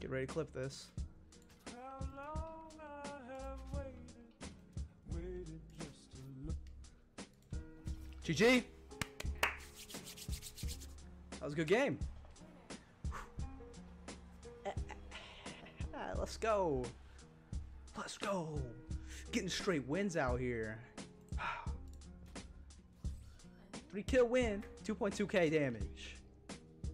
Get ready to clip this. How long I have waited just to look. GG. That was a good game. Let's go. Let's go. Getting straight wins out here. 3 kill win, 2.2k damage.